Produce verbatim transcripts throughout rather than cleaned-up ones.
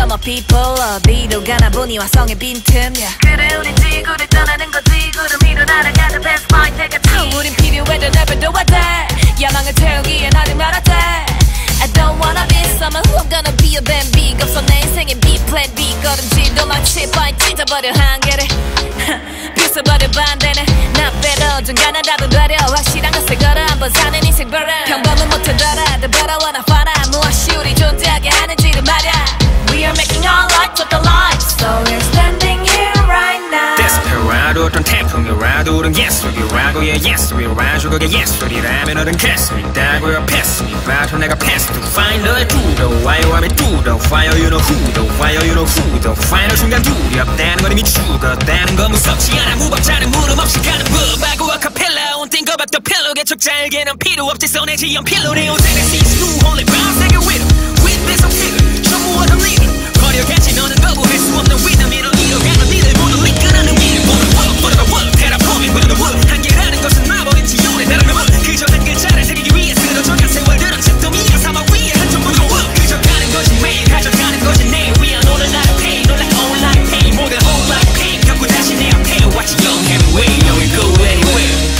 I'm a people 어디로 가나 보니 화성의 빈틈이야 그래 우린 지구를 떠나는 거지 구름 위로 날아가는 best fight 같이 우린 필요해도 내버려 돼 야망을 태우기엔 아직 멀었대 I don't wanna be someone who I'm gonna be a band big 없어 내 인생엔 B plan B 걸음질도 마치 파이 찢어버려 한계를 부숴버려 반대는 나 빼러 중간에 답은 되려 확실한 것을 걸어 한번 사는 인생 버려 평범은 못하더라 The better wanna find out 무엇이 우리 존재하게 하는지를 말야 We are making our life with the light So we're standing here right now Desperado 어떤 태풍이라도 우린 예술이라고 yeah 예술이라죠 그게 예술이라면 어른 개수있다고요 패스니 봐도 내가 패스 to find the 두려워 와요 하면 두려워 fire you know who the fire you know who the final 순간 두렵다는 건 이미 죽었다는 건 무섭지 않아 무법자는 물음 없이 가는 법 하고 아카펠라 on think about the pillow 개척자에게는 필요 없지 손에지 연필로 내 옷에는 six new holy rounds take it with them with this I'm feeling 전부 what I'm leaving 버려겠지 너는 거부할 수 없는 위담 이런 가는 니들 모두 이끌어는 위를 보는 world forever world terraforming with the world 한계라는 것은 마법인 지옥의 다른 문 그저 한 글자를 새기기 위해 쓰러져간 세월들은 집더미가 삼아 위에 한 전부는 world 그저 가는 것이 매일 가져가는 것이 내 위안 오늘 나를 pain 놀라 all like pain more than all like pain 겪고 다시 내 앞에 watch you young anyway you will go anywhere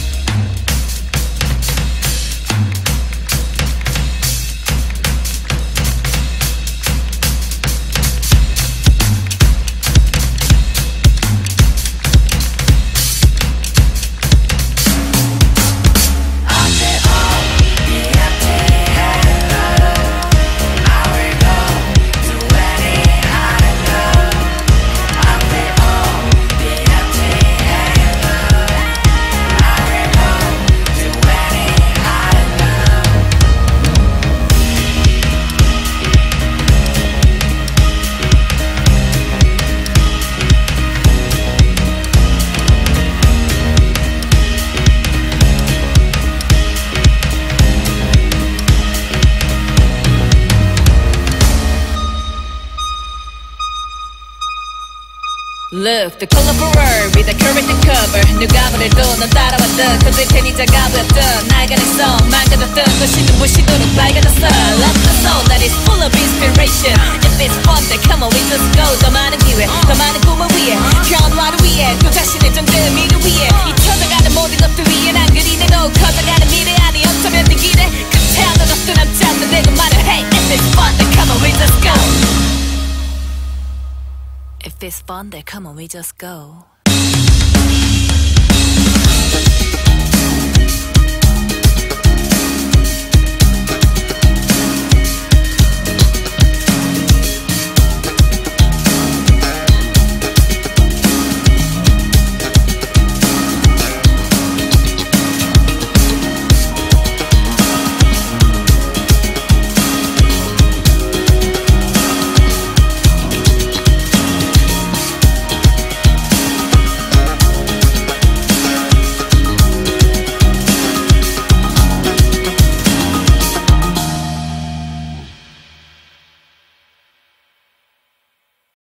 Look, the colorful world with the current cover 누가 보래도 넌 따라왔던 건들 테니 작아보였던 날간에서 망가졌던 것이 눈부시도록 밝아졌어 Love the soul that is full of inspiration If it's fun then come on we just go 더 많은 기회 더 많은 꿈을 위해 변화를 위해 또 자신의 정체를 미를 위해 잊혀져가는 모든 것들 위해 난 그리내도 커져가는 미래 아니 어쩌면 네 길에 끝에 아무 것도 남지 않는 내가 말을 Hey, if it's fun then come on we just go If it's fun, then come on, we just go.